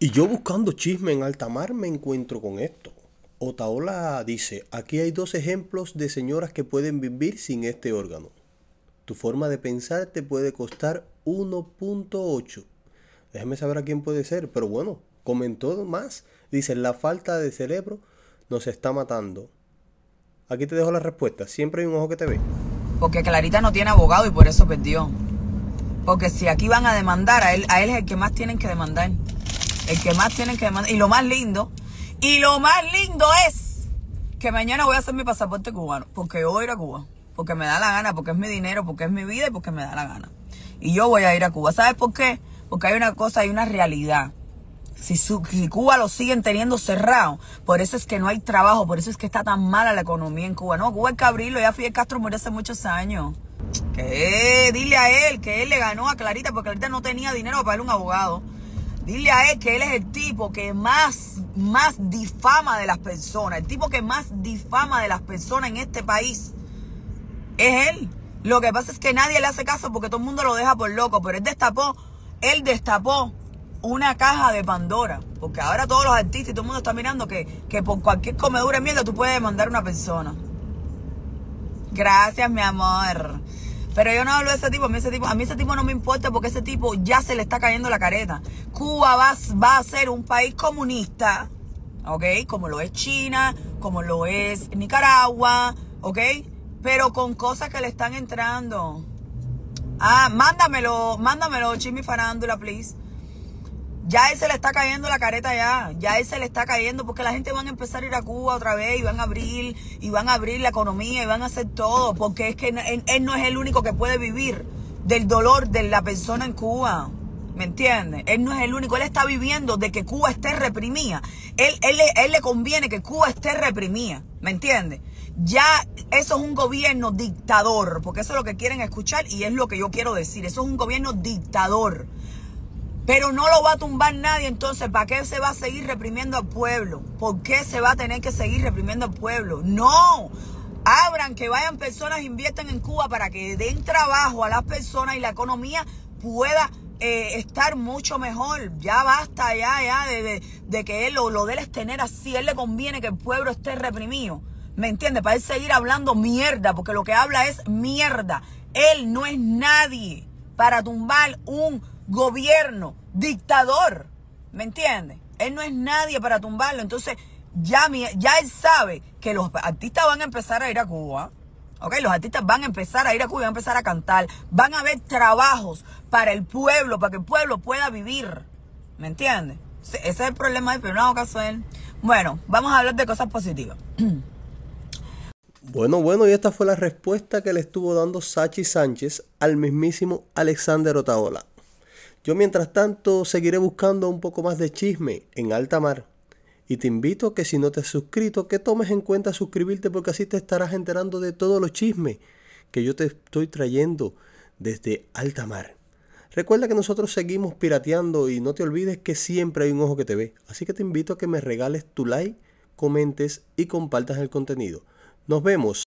Y yo buscando chisme en alta mar me encuentro con esto. Otaola dice, aquí hay dos ejemplos de señoras que pueden vivir sin este órgano. Tu forma de pensar te puede costar 1.8. Déjame saber a quién puede ser, pero bueno, comentó más. Dice, la falta de cerebro nos está matando. Aquí te dejo la respuesta, siempre hay un ojo que te ve. Porque Clarita no tiene abogado y por eso perdió. Porque si aquí van a demandar, a él es el que más tienen que demandar. El que más tienen que demandar. Y lo más lindo es que mañana voy a hacer mi pasaporte cubano. Porque yo voy a ir a Cuba. Porque me da la gana, porque es mi dinero, porque es mi vida y porque me da la gana. Y yo voy a ir a Cuba. ¿Sabes por qué? Porque hay una cosa, hay una realidad. Si Cuba lo siguen teniendo cerrado, por eso es que no hay trabajo, por eso es que está tan mala la economía en Cuba. No, Cuba hay que abrirlo, ya Fidel Castro murió hace muchos años. Dile a él que él le ganó a Clarita, porque Clarita no tenía dinero para pagarle un abogado. Dile a él que él es el tipo que más difama de las personas, el tipo que más difama de las personas en este país. Es él. Lo que pasa es que nadie le hace caso porque todo el mundo lo deja por loco, pero él destapó una caja de Pandora, porque ahora todos los artistas y todo el mundo está mirando que por cualquier comedura de mierda tú puedes demandar a una persona. Gracias, mi amor. Pero yo no hablo de ese tipo. A mí ese tipo no me importa porque ese tipo ya se le está cayendo la careta. Cuba va a ser un país comunista, ¿ok? Como lo es China, como lo es Nicaragua, ¿ok? Pero con cosas que le están entrando. Ah, mándamelo, Chisme Farándula, please. Ya él se le está cayendo la careta ya él se le está cayendo porque la gente van a empezar a ir a Cuba otra vez y van a abrir la economía y van a hacer todo porque es que él no es el único que puede vivir del dolor de la persona en Cuba, ¿me entiendes? Él no es el único, él está viviendo de que Cuba esté reprimida, él le conviene que Cuba esté reprimida, ¿me entiendes? Ya eso es un gobierno dictador, porque eso es lo que quieren escuchar y es lo que yo quiero decir, eso es un gobierno dictador. Pero no lo va a tumbar nadie, entonces, ¿para qué se va a seguir reprimiendo al pueblo? ¿Por qué se va a tener que seguir reprimiendo al pueblo? ¡No! Abran, que vayan personas, inviertan en Cuba para que den trabajo a las personas y la economía pueda estar mucho mejor. Ya basta ya de que él lo de él es tener así. A él le conviene que el pueblo esté reprimido. ¿Me entiende? Para él seguir hablando mierda, porque lo que habla es mierda. Él no es nadie para tumbar un gobierno dictador, ¿me entiendes? Él no es nadie para tumbarlo. Entonces ya él sabe que los artistas van a empezar a ir a Cuba, ¿ok? Los artistas van a empezar a ir a Cuba, van a empezar a cantar, van a haber trabajos para el pueblo, para que el pueblo pueda vivir, ¿me entiendes? Ese es el problema de él, pero no hago caso a él. Bueno, vamos a hablar de cosas positivas. Bueno, y esta fue la respuesta que le estuvo dando Sachi Sánchez al mismísimo Alexander Otaola. Yo mientras tanto seguiré buscando un poco más de chisme en alta mar. Y te invito a que si no te has suscrito, que tomes en cuenta suscribirte porque así te estarás enterando de todos los chismes que yo te estoy trayendo desde alta mar. Recuerda que nosotros seguimos pirateando y no te olvides que siempre hay un ojo que te ve. Así que te invito a que me regales tu like, comentes y compartas el contenido. Nos vemos.